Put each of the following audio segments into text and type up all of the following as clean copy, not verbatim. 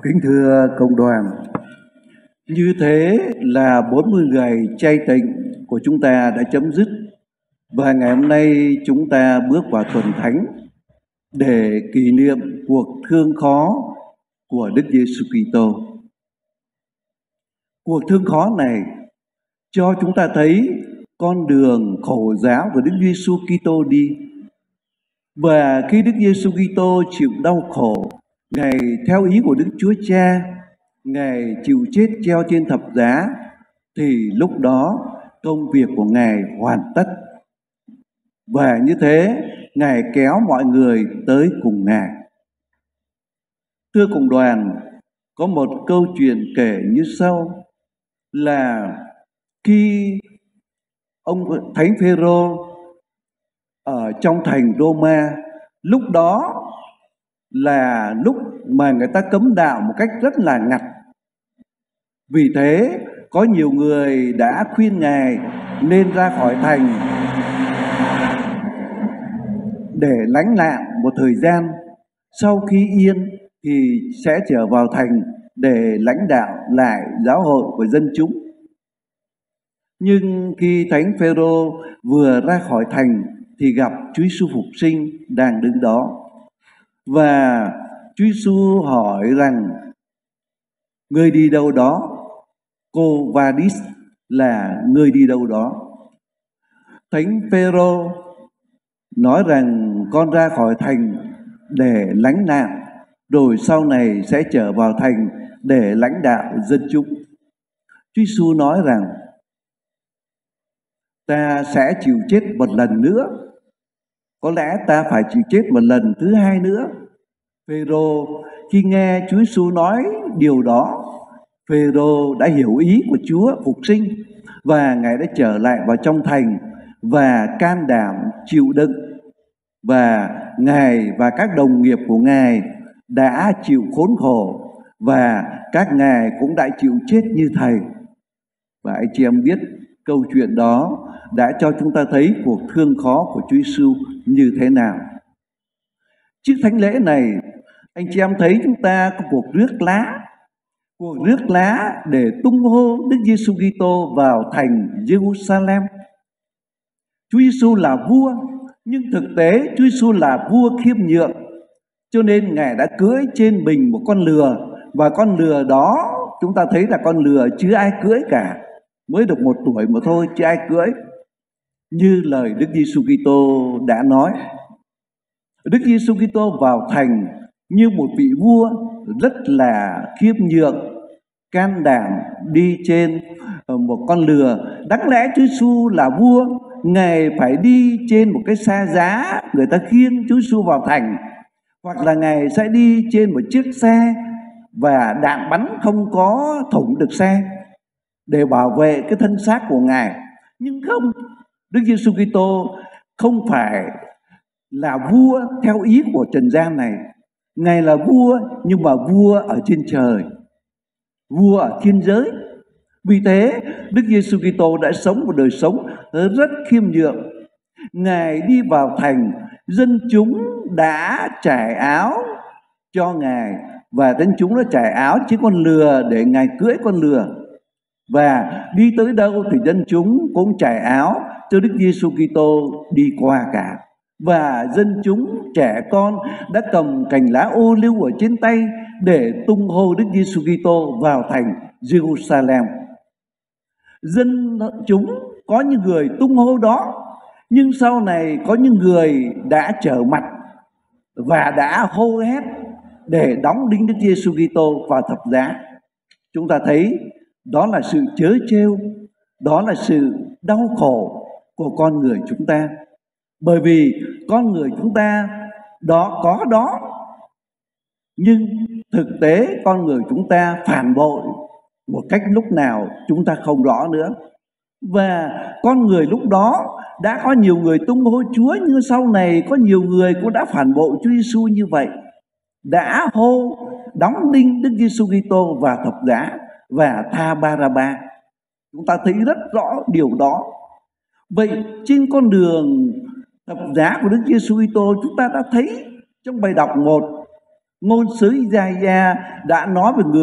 Kính thưa cộng đoàn, như thế là 40 ngày chay tịnh của chúng ta đã chấm dứt và ngày hôm nay chúng ta bước vào tuần thánh để kỷ niệm cuộc thương khó của Đức Giêsu Kitô. Cuộc thương khó này cho chúng ta thấy con đường khổ giáo của Đức Giêsu Kitô đi. Và khi Đức Giêsu Kitô chịu đau khổ, Ngài theo ý của Đức Chúa Cha, Ngài chịu chết treo trên thập giá, thì lúc đó công việc của Ngài hoàn tất. Và như thế, Ngài kéo mọi người tới cùng Ngài. Thưa cộng đoàn, có một câu chuyện kể như sau, là khi ông Thánh Phêrô ở trong thành Roma, lúc đó là lúc mà người ta cấm đạo một cách rất là ngặt. Vì thế có nhiều người đã khuyên Ngài nên ra khỏi thành để lánh nạn một thời gian. Sau khi yên thì sẽ trở vào thành để lãnh đạo lại giáo hội của dân chúng. Nhưng khi Thánh Phêrô vừa ra khỏi thành thì gặp Chúa Giêsu Phục Sinh đang đứng đó. Và Chúa Giêsu hỏi rằng: "Ngươi đi đâu đó?" Cô Vadis là "Ngươi đi đâu đó?" Thánh Phêrô nói rằng: "Con ra khỏi thành để lánh nạn, rồi sau này sẽ trở vào thành để lãnh đạo dân chúng." Chúa Giêsu nói rằng: "Ta sẽ chịu chết một lần nữa. Có lẽ ta phải chịu chết một lần thứ hai nữa." Phêrô khi nghe Chúa Giêsu nói điều đó, Phêrô đã hiểu ý của Chúa Phục Sinh và Ngài đã trở lại vào trong thành và can đảm chịu đựng. Và Ngài và các đồng nghiệp của Ngài đã chịu khốn khổ và các Ngài cũng đã chịu chết như Thầy. Và anh chị em biết câu chuyện đó đã cho chúng ta thấy cuộc thương khó của Chúa Giêsu như thế nào. Trước thánh lễ này, anh chị em thấy chúng ta có cuộc rước lá để tung hô Đức Giêsu Kitô vào thành Jerusalem. Chúa Giêsu là vua, nhưng thực tế Chúa Giêsu là vua khiêm nhượng, cho nên Ngài đã cưỡi trên mình một con lừa, và con lừa đó chúng ta thấy là con lừa chưa ai cưỡi cả, mới được 1 tuổi mà thôi, chưa ai cưỡi. Như lời Đức Giêsu Kitô đã nói, Đức Giêsu Kitô vào thành như một vị vua rất là khiêm nhượng, can đảm đi trên một con lừa. Đáng lẽ Chúa Giêsu là vua, Ngài phải đi trên một cái xe giá, người ta khiêng Chúa Giêsu vào thành, hoặc là Ngài sẽ đi trên một chiếc xe và đạn bắn không có thủng được xe để bảo vệ cái thân xác của Ngài. Nhưng không, Đức Giêsu Kitô không phải là vua theo ý của trần gian này. Ngài là vua, nhưng mà vua ở trên trời, vua ở thiên giới. Vì thế Đức Giêsu Kitô đã sống một đời sống rất khiêm nhượng. Ngài đi vào thành, dân chúng đã trải áo cho Ngài, và dân chúng đã trải áo chiếc con lừa để Ngài cưỡi con lừa. Và đi tới đâu thì dân chúng cũng trải áo cho Đức Giêsu Kitô đi qua cả. Và dân chúng, trẻ con đã cầm cành lá ô liu ở trên tay để tung hô Đức Giêsu Kitô vào thành Jerusalem. Dân chúng có những người tung hô đó, nhưng sau này có những người đã trở mặt và đã hô hét để đóng đinh Đức Giêsu Kitô vào thập giá. Chúng ta thấy đó là sự trớ trêu, đó là sự đau khổ của con người chúng ta. Bởi vì con người chúng ta có đó, nhưng thực tế con người chúng ta phản bội một cách lúc nào chúng ta không rõ nữa. Và con người lúc đó đã có nhiều người tung hô Chúa, nhưng sau này có nhiều người cũng đã phản bội Chúa Giêsu như vậy, đã hô đóng đinh Đức Giêsu Kitô vào thập giá và tha Ba-ra-ba. Chúng ta thấy rất rõ điều đó. Vậy trên con đường thập giá của Đức Giêsu Kitô, chúng ta đã thấy trong bài đọc 1 Ngôn sứ Isaiah đã nói về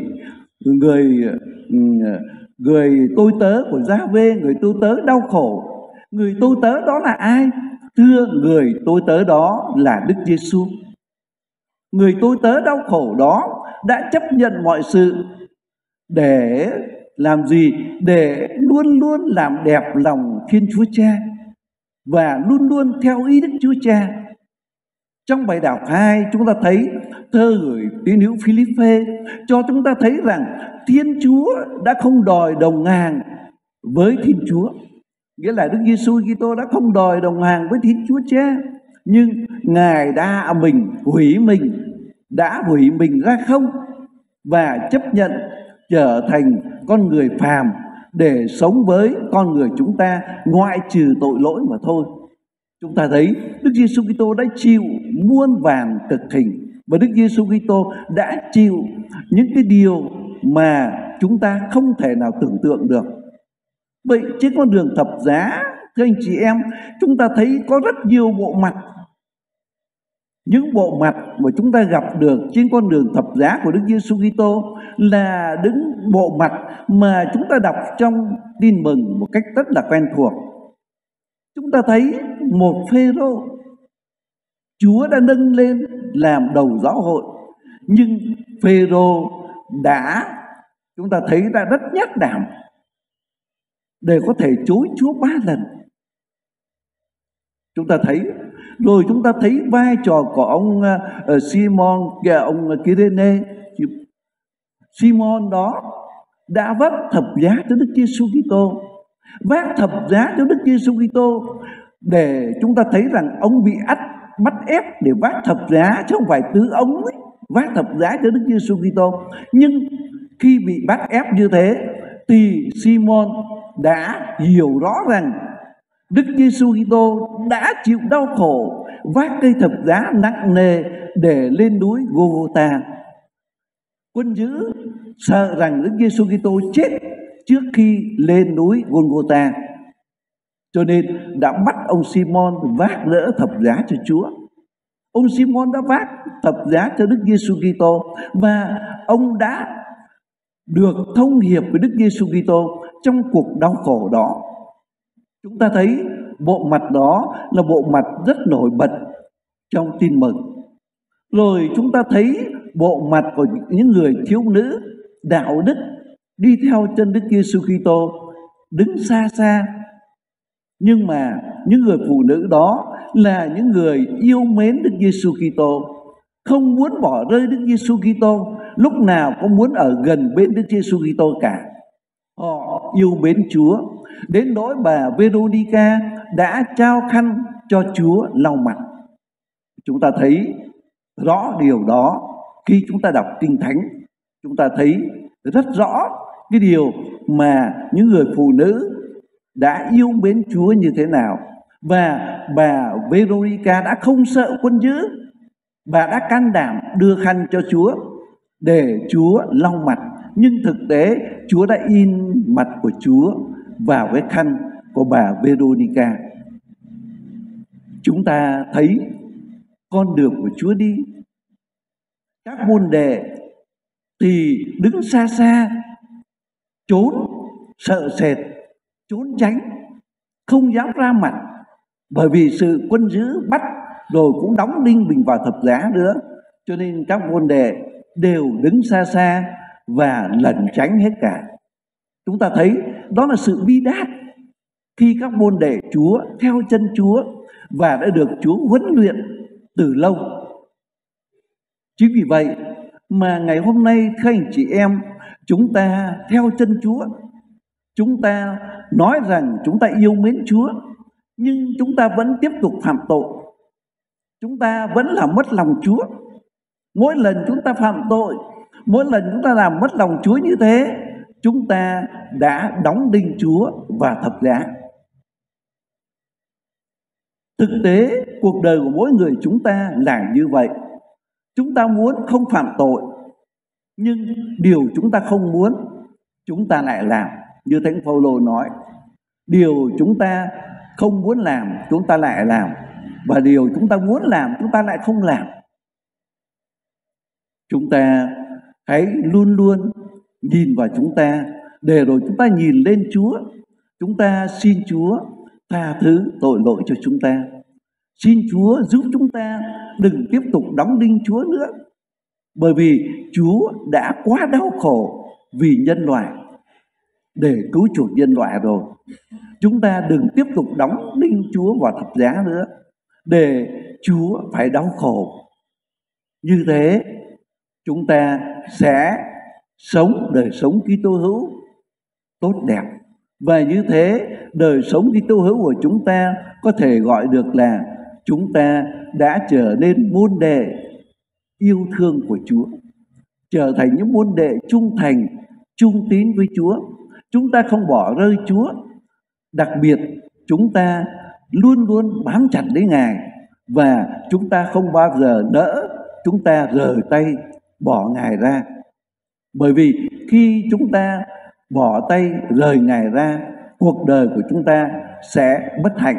người tôi tớ của Gia-vê, người tôi tớ đau khổ. Người tôi tớ đó là ai? Thưa, người tôi tớ đó là Đức Giêsu. Người tôi tớ đau khổ đó đã chấp nhận mọi sự để làm gì? Để luôn luôn làm đẹp lòng Thiên Chúa Cha và luôn luôn theo ý Đức Chúa Cha. Trong bài đọc 2 chúng ta thấy thơ gửi tín hữu Philippe cho chúng ta thấy rằng Thiên Chúa đã không đòi đồng hàng với Thiên Chúa. Nghĩa là Đức Giêsu Kitô đã không đòi đồng hàng với Thiên Chúa Cha, nhưng Ngài đã hủy mình ra không và chấp nhận trở thành con người phàm để sống với con người chúng ta, ngoại trừ tội lỗi mà thôi. Chúng ta thấy Đức Giêsu Kitô đã chịu muôn vàn cực hình, và Đức Giêsu Kitô đã chịu những cái điều mà chúng ta không thể nào tưởng tượng được. Vậy trên con đường thập giá, thưa anh chị em, chúng ta thấy có rất nhiều bộ mặt. Những bộ mặt mà chúng ta gặp được trên con đường thập giá của Đức Giêsu Kitô là những bộ mặt mà chúng ta đọc trong Tin Mừng một cách rất là quen thuộc. Chúng ta thấy một Phêrô, Chúa đã nâng lên làm đầu giáo hội, nhưng Phêrô chúng ta thấy đã rất nhát đảm để có thể chối Chúa 3 lần. Chúng ta thấy, rồi chúng ta thấy vai trò của ông Simon, ông Kyrene. Simon đó đã vác thập giá cho Đức Giêsu Kitô, vác thập giá cho Đức Giêsu Kitô, để chúng ta thấy rằng ông bị bắt ép để vác thập giá, chứ không phải tứ ông ấy, vác thập giá cho Đức Giêsu Kitô. Nhưng khi bị bắt ép như thế thì Simon đã hiểu rõ rằng Đức Giêsu Kitô đã chịu đau khổ, vác cây thập giá nặng nề để lên núi Gô-gô-ta. Quân dữ sợ rằng Đức Giêsu Kitô chết trước khi lên núi Gô-gô-ta, cho nên đã bắt ông Simon vác đỡ thập giá cho Chúa. Ông Simon đã vác thập giá cho Đức Giêsu Kitô, và ông đã được thông hiệp với Đức Giêsu Kitô trong cuộc đau khổ đó. Chúng ta thấy bộ mặt đó là bộ mặt rất nổi bật trong Tin Mừng. Rồi chúng ta thấy bộ mặt của những người thiếu nữ đạo đức đi theo chân Đức Giêsu Kitô, đứng xa xa. Nhưng mà những người phụ nữ đó là những người yêu mến Đức Giêsu Kitô, không muốn bỏ rơi Đức Giêsu Kitô, lúc nào cũng muốn ở gần bên Đức Giêsu Kitô cả. Họ yêu mến Chúa đến nỗi bà Veronica đã trao khăn cho Chúa lau mặt. Chúng ta thấy rõ điều đó khi chúng ta đọc Kinh Thánh. Chúng ta thấy rất rõ cái điều mà những người phụ nữ đã yêu mến Chúa như thế nào. Và bà Veronica đã không sợ quân dữ, bà đã can đảm đưa khăn cho Chúa để Chúa lau mặt. Nhưng thực tế Chúa đã in mặt của Chúa vào cái khăn của bà Veronica. Chúng ta thấy con đường của Chúa đi, các môn đệ thì đứng xa xa, trốn, sợ sệt, trốn tránh, không dám ra mặt, bởi vì sự quân dữ bắt rồi cũng đóng đinh mình vào thập giá nữa. Cho nên các môn đệ đều đứng xa xa và lẩn tránh hết cả. Chúng ta thấy đó là sự bi đát khi các môn đệ Chúa theo chân Chúa và đã được Chúa huấn luyện từ lâu. Chính vì vậy mà ngày hôm nay các anh chị em, chúng ta theo chân Chúa, chúng ta nói rằng chúng ta yêu mến Chúa, nhưng chúng ta vẫn tiếp tục phạm tội. Chúng ta vẫn làm mất lòng Chúa. Mỗi lần chúng ta phạm tội, mỗi lần chúng ta làm mất lòng Chúa như thế, chúng ta đã đóng đinh Chúa vào thập giá. Thực tế cuộc đời của mỗi người chúng ta là như vậy. Chúng ta muốn không phạm tội, nhưng điều chúng ta không muốn chúng ta lại làm. Như Thánh Phaolô nói, điều chúng ta không muốn làm chúng ta lại làm, và điều chúng ta muốn làm chúng ta lại không làm. Chúng ta hãy luôn luôn nhìn vào chúng ta, để rồi chúng ta nhìn lên Chúa. Chúng ta xin Chúa tha thứ tội lỗi cho chúng ta. Xin Chúa giúp chúng ta đừng tiếp tục đóng đinh Chúa nữa. Bởi vì Chúa đã quá đau khổ vì nhân loại, để cứu chuộc nhân loại rồi. Chúng ta đừng tiếp tục đóng đinh Chúa vào thập giá nữa, để Chúa phải đau khổ. Như thế chúng ta sẽ sống đời sống Kitô hữu tốt đẹp. Và như thế đời sống Kitô hữu của chúng ta có thể gọi được là chúng ta đã trở nên môn đệ yêu thương của Chúa, trở thành những môn đệ trung thành, trung tín với Chúa. Chúng ta không bỏ rơi Chúa. Đặc biệt chúng ta luôn luôn bám chặt lấy Ngài, và chúng ta không bao giờ nỡ chúng ta rời tay bỏ Ngài ra. Bởi vì khi chúng ta bỏ tay rời Ngài ra, cuộc đời của chúng ta sẽ bất hạnh.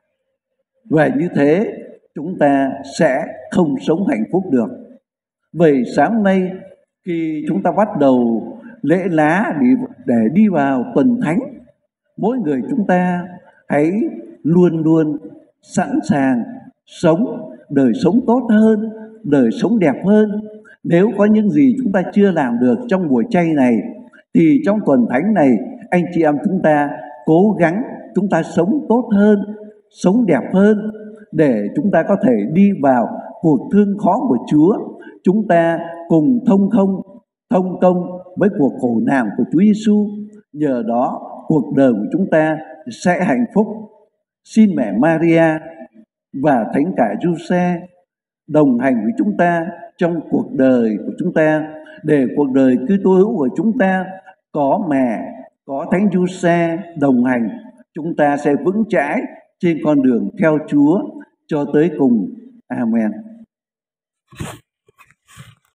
Và như thế chúng ta sẽ không sống hạnh phúc được. Vậy sáng nay khi chúng ta bắt đầu lễ lá để đi vào tuần thánh, mỗi người chúng ta hãy luôn luôn sẵn sàng sống đời sống tốt hơn, đời sống đẹp hơn. Nếu có những gì chúng ta chưa làm được trong buổi chay này, thì trong tuần thánh này anh chị em chúng ta cố gắng chúng ta sống tốt hơn, sống đẹp hơn, để chúng ta có thể đi vào cuộc thương khó của Chúa. Chúng ta cùng thông công với cuộc khổ nạn của Chúa Giêsu. Nhờ đó cuộc đời của chúng ta sẽ hạnh phúc. Xin mẹ Maria và Thánh cả Giuse đồng hành với chúng ta trong cuộc đời của chúng ta, để cuộc đời Kitô hữu của chúng ta có mẹ, có Thánh Giuse đồng hành, chúng ta sẽ vững chãi trên con đường theo Chúa cho tới cùng. Amen.